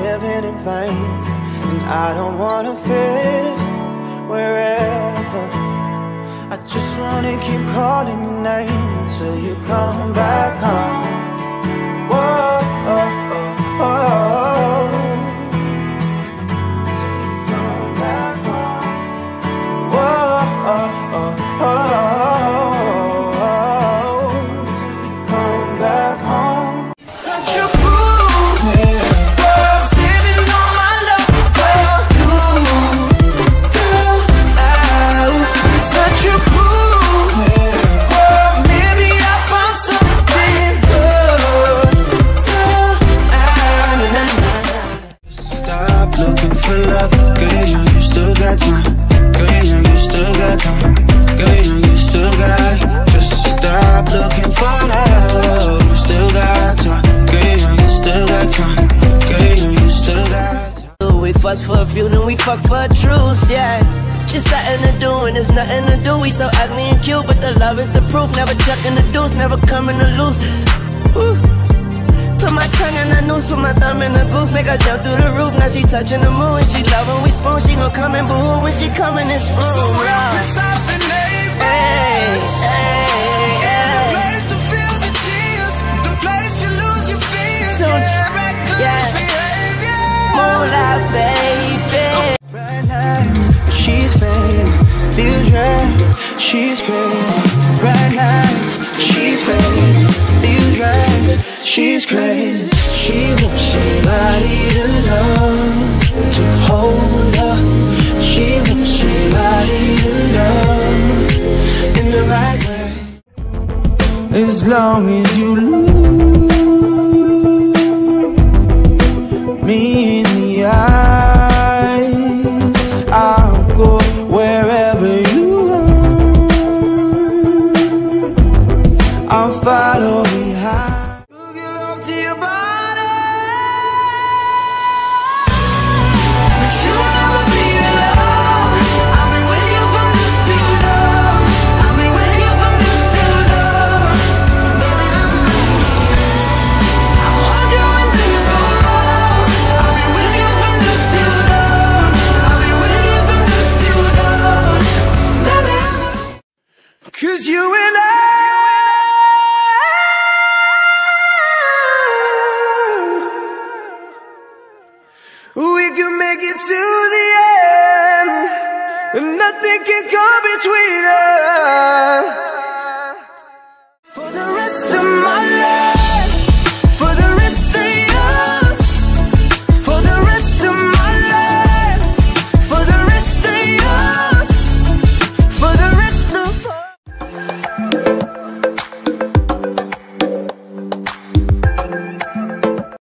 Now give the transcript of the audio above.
living in vain. And I don't wanna fit wherever. I just wanna keep calling your name until you come back home. Whoa, oh, oh, oh. Till you come back home. Whoa, oh, oh, oh. Till you come back home. Such a fool, girl, saving all my love for you, girl. Such a fool, girl. Maybe I found something good, girl. Stop looking for love, girl. You still got time, girl. You still got time, girl. You still got. Just stop looking for love. You still got time, girl. You still got time, girl. You still got time. We fuss for a few, then we fuck for a truce, yeah. Just something to do and there's nothing to do. We so ugly and cute, but the love is the proof. Never chucking the deuce, never coming to lose. Woo. Put my tongue in the noose, put my thumb in the goose. Make her jump through the roof, now she touching the moon. She love when we spoon, she gon' come and boo when she come in this room. So besides the neighbors, hey, hey, yeah. The place to feel the tears, the place to lose your fears. Reckless behavior. Moonlight, baby. Bright lights, but she's fake. Feels right, she's crazy. Bright lights, but she's fake. Feels right, she's crazy. She wants somebody to love, to hold her. She wants somebody to love in the right way. As long as you look me in the eyes, I'll go wherever you are. I'll follow behind. Get up to your body. But you'll never be alone. I'll be with you from this till dawn. I'll be with you from this till dawn. Baby, I'll hold you when things go wrong. I'll be with you from this till dawn. I'll be with you from this till dawn. Baby, 'cause you and I, we can make it to the end, and nothing can come between us.